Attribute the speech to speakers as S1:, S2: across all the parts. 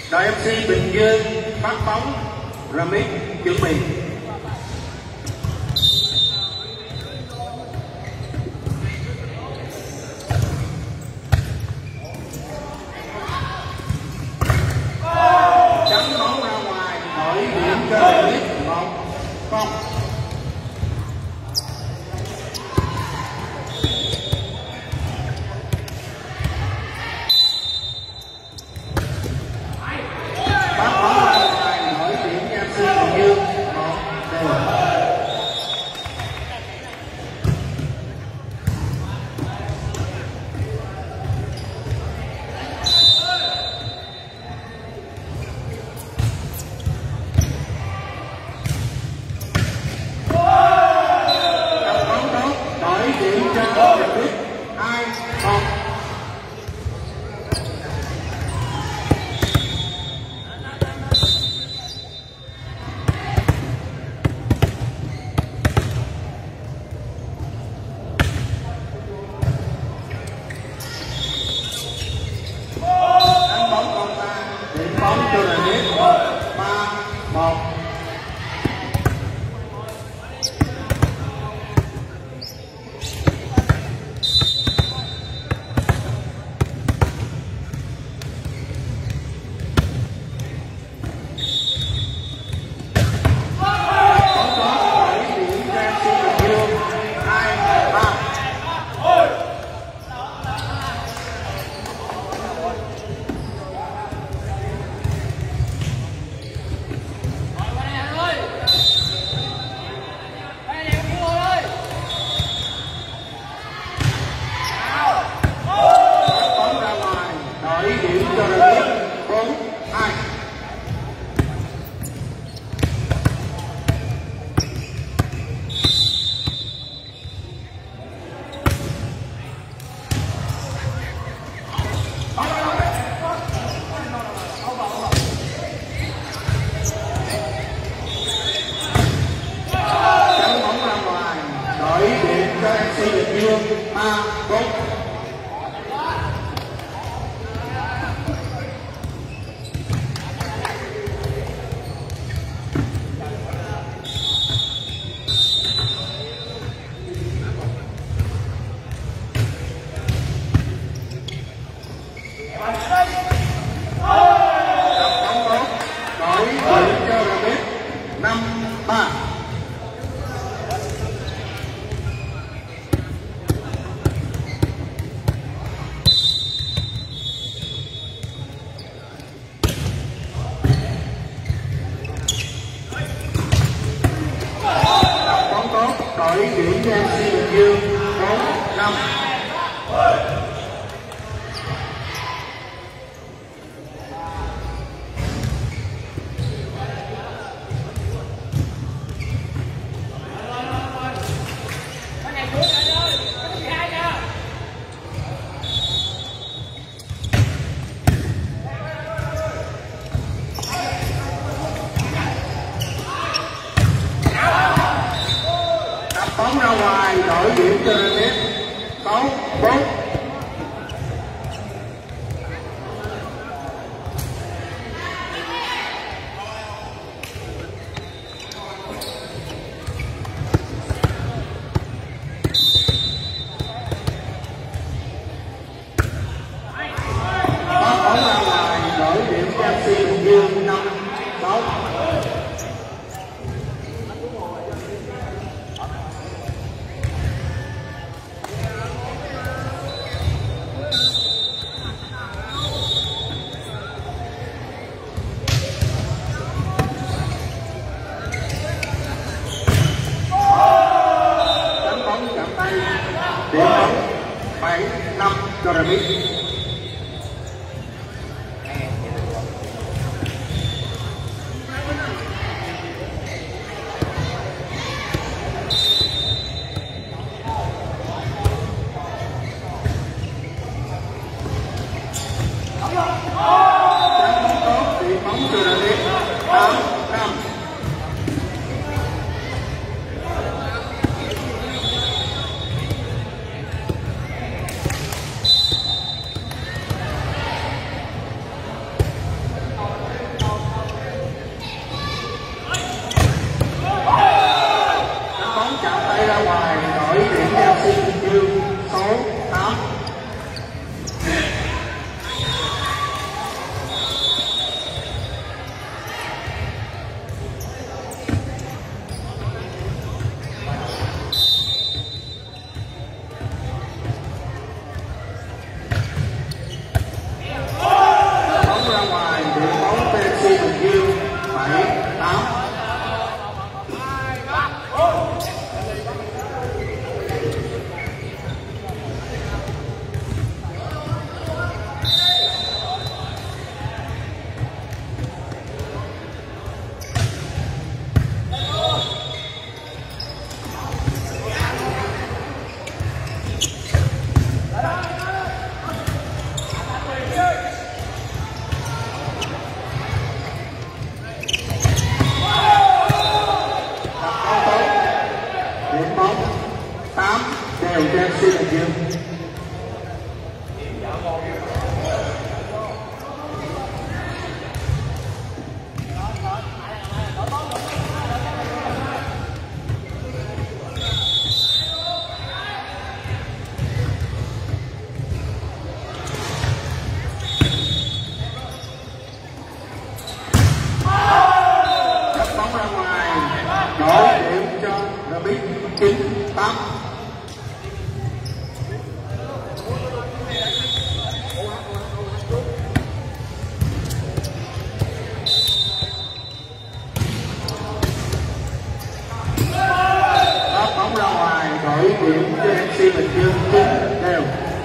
S1: Đội FC Bình Dương phát bóng, Ramit chuẩn bị. Chắn bóng ra ngoài, đổi điểm cho Ramit 1-0. Bóng ra ngoài, đổi điểm cho Ramit 6-4. Bóng ra ngoài, đổi điểm cho FC Bình Dương 5-6. Điểm bóng 7-5 cho Ramit. Điểm bóng cho Ramit 8-5. Dynamic 98. Đá bóng ra ngoài, đổi điểm cho MC Bình Dương 9 đều.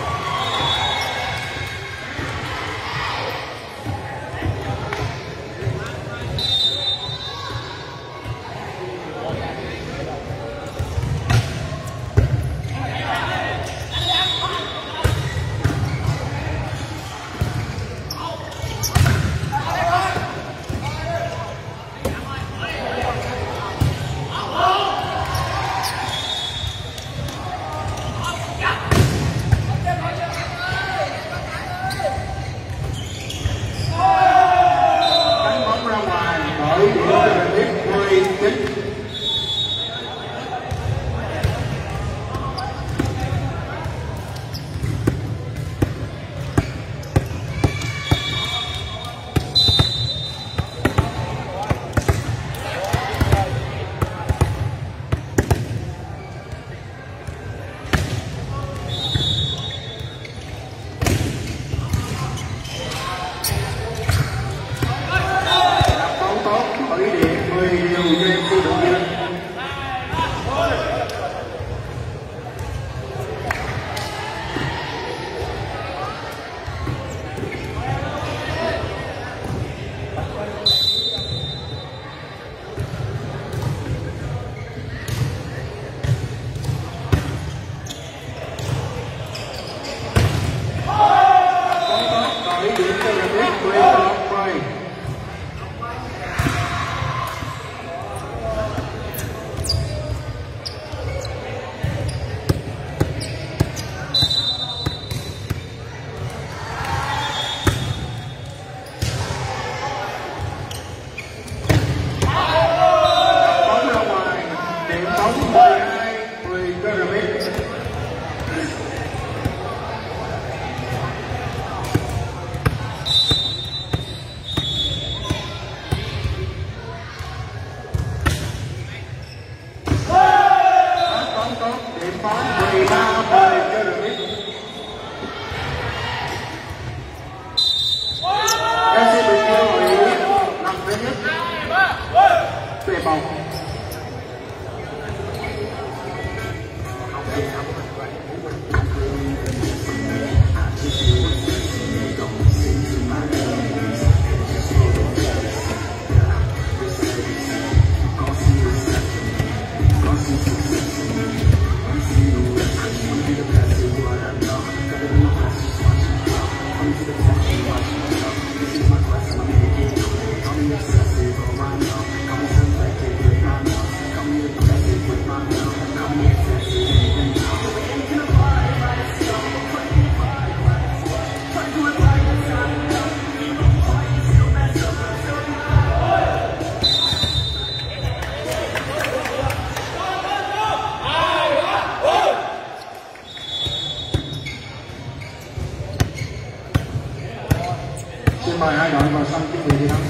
S1: Mời hai đội vào sân chuẩn bị thi đấu.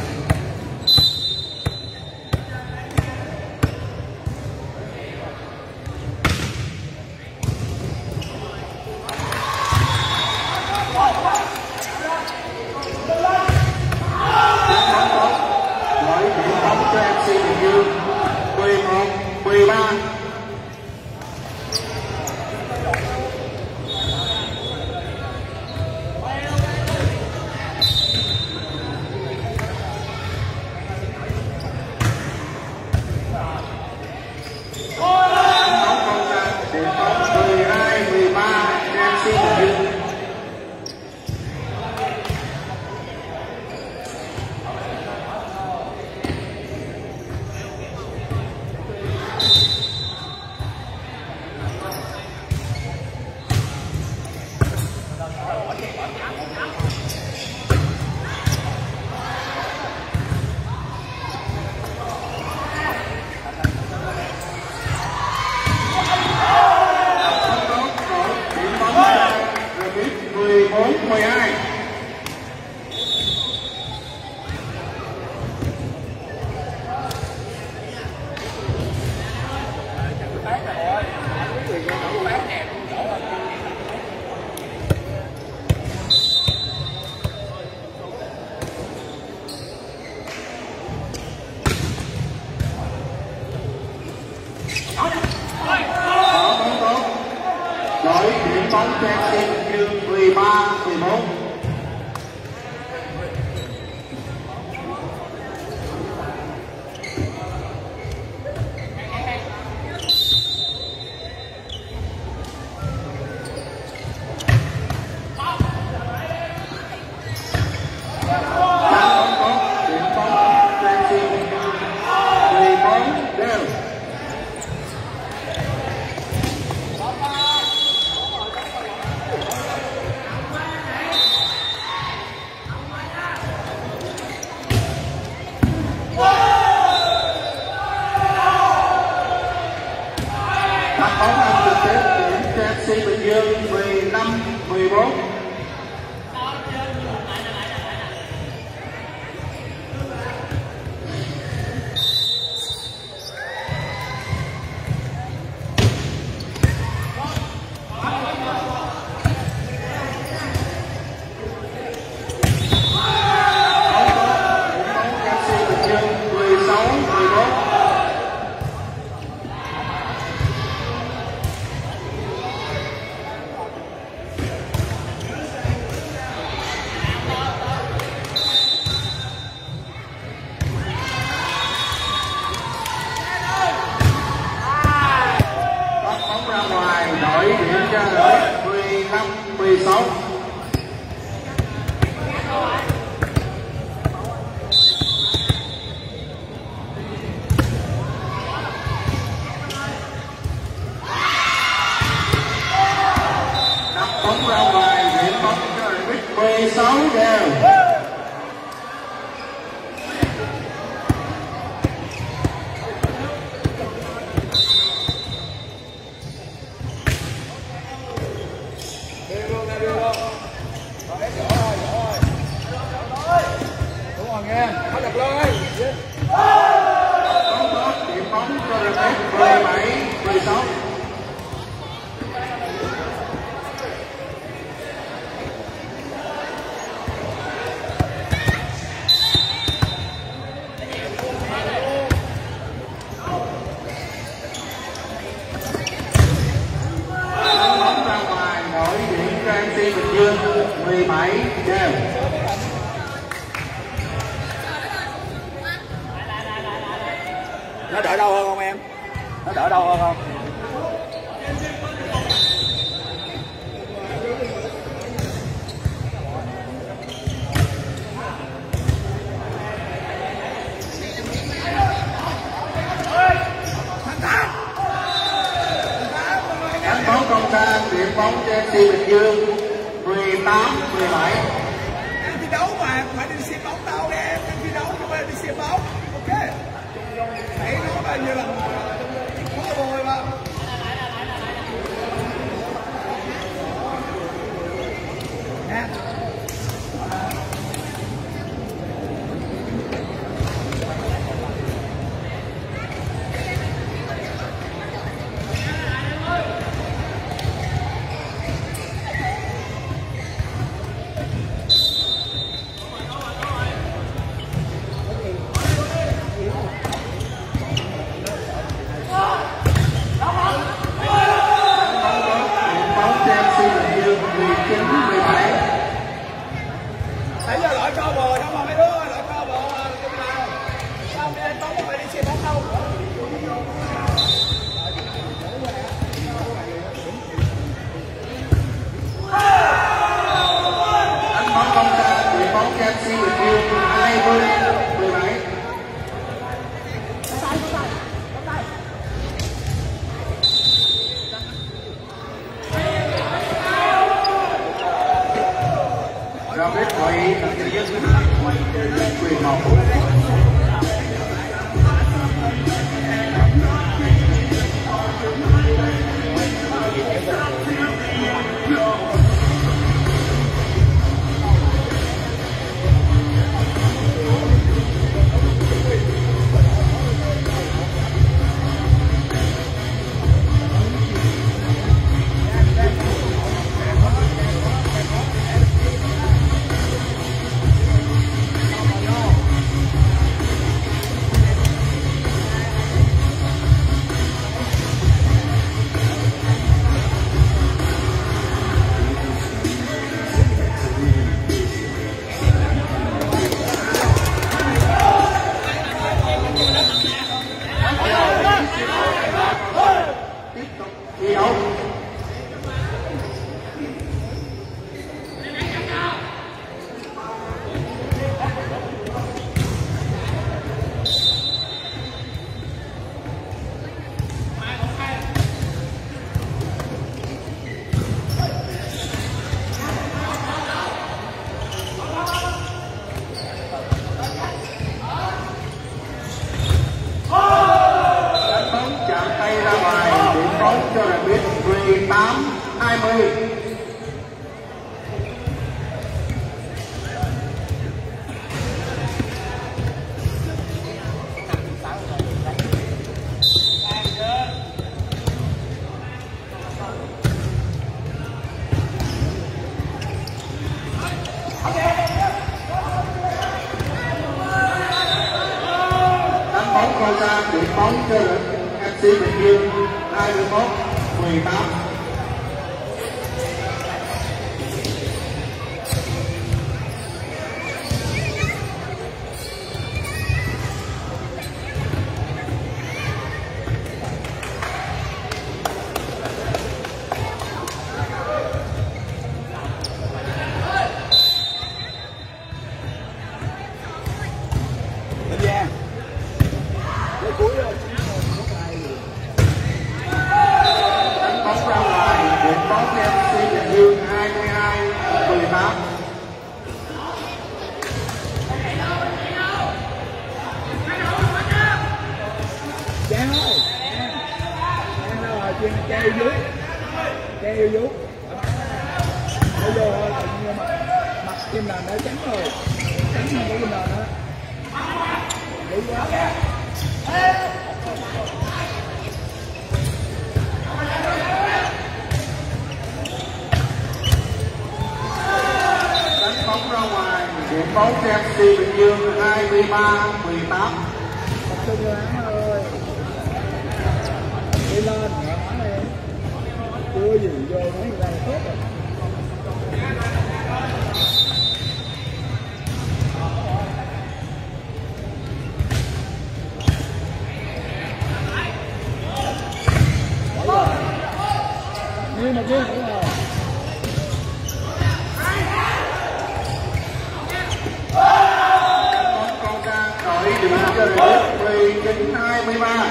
S1: Đội điểm bóng cho MC Bình Dương 11-13. đổi điểm bóng cho FC Bình Dương 13-14. Bóng ăn trực tiếp điểm cho FC Bình Dương 15-14. Đổi điểm cho đội 15-16. Đập bóng ra ngoài, điểm bóng cho đội 16 đều.
S2: Nghe, bắt được lên.
S1: Bóng tốt, điểm bóng cho đội 17-16. Bóng ra ngoài, đổi điểm cho FC Bình Dương 17 đều.
S2: Nó đỡ đau hơn không em? Nó đỡ đau hơn không?
S1: Đánh bóng công sang, điểm bóng cho FC Bình Dương 18-17.
S2: Em thi đấu mà, phải đi xem bóng đâu em thi đấu chứ không phải đi xem bóng. Ok. Hãy nói bao nhiêu lần khó rồi mà. Nè.
S1: ra ngoài, điểm bóng cho là biết 18-20. Điểm bóng cho FC Bình Dương 21-18.
S2: Kêu vú bây giờ mặt kim nền đã trắng rồi, trắng hơn cái kim nền đó dữ quá.
S1: Đánh bóng ra ngoài, điểm bóng cho FC Bình Dương 23-18.
S2: Tập trung vô án ơi, đi lên thoải mái đi, chưa gì vô mấy người ta là tốt rồi. Nhưng mà kia nữa rồi.
S1: Con ra đổi điểm cho đội 19-23.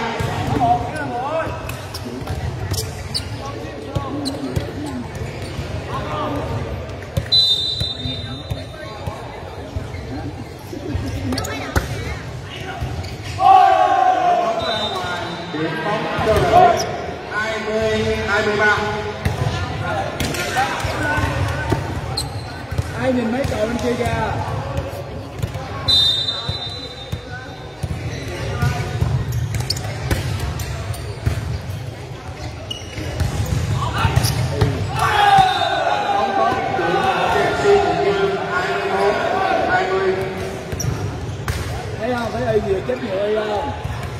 S1: Điểm bóng cho đội 20-23.
S2: Ai nhìn mấy cậu bên kia kìa. Thấy không? Thấy ai vừa chết nhiều ai không?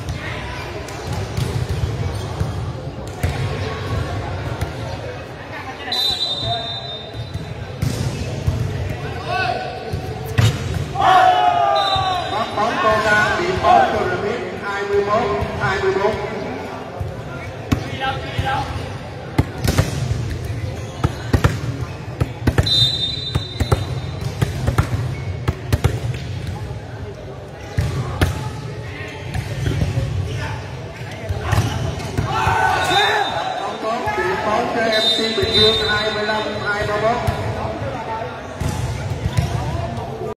S1: Bóng cô ra, điểm bóng cho đội biết 21-24. Bóng tốt, điểm bóng cho FC Bình Dương 25-21.